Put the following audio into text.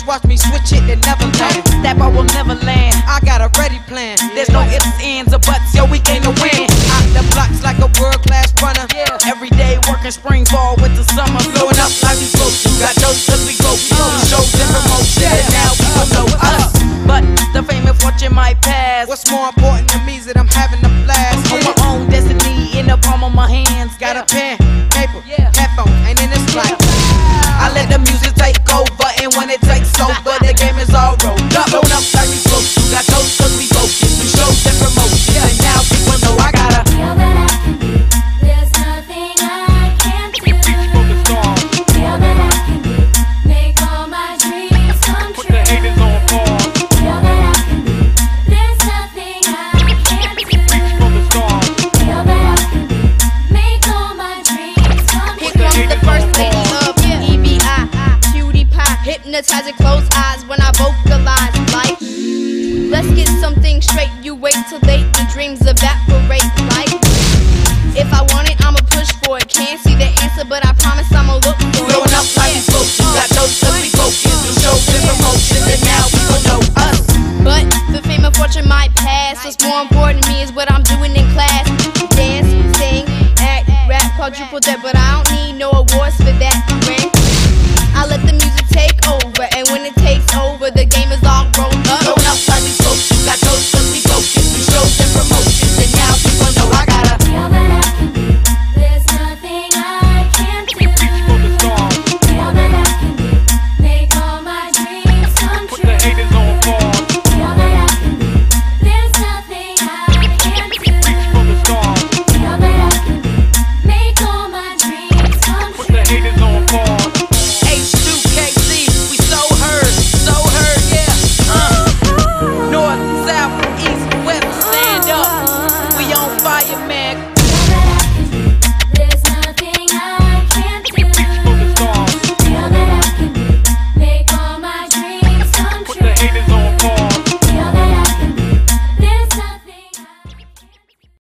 watch me switch it and never land. Step I will never land. I got a ready plan. There's no ifs, ands, or buts, yo, we came to win. Out the blocks like a world-class runner. Every day working spring, fall, winter, summer. Blowing up like we supposed to. Got those cause we go. Shows and promotion, and now we don't know us. But the fame and fortune might pass. What's more important to me is that I'm having a blast. On my own destiny in the palm of my hands. Got a pen, paper, headphones, and in this life I let the music take over, and when it takes over, the game is all rolled up. Blown up like we supposed to. Got those cause we focus. We shows and promotion, and now people know I gotta feel that I can do. There's nothing I can't do. Feel that I can do. Make all my dreams come true. Feel that I can do. There's nothing I can't do. Feel that I can do. Make all my dreams come true. Here comes the first lady of EBI, cutie pie, hypnotizing closed eyes when I vocalize like. Let's get something straight. You wait till late, the dreams evaporate like. If I want it, I'ma push for it. Can't see the answer, but I promise I'ma look for it. blowing up like we supposed to. Got those cause we focus. We shows and promotion, and now people know us. But the fame and fortune might pass. What's more important to me is what I'm doing in class. Dance, sing, act, rap, quadruple that, but I don't need no awards for that. Right? I let the music take over, and when it takes over, the game is all rolled up. Blowing up like we supposed to. Got those cause we focus. We shows and promotion, and now people know I gotta Feel that I can do. There's nothing I can't do. Feel that I can do. Make all my dreams come true. Feel that I can do. There's nothing I can't do. Feel that I can do. Make all my dreams come true.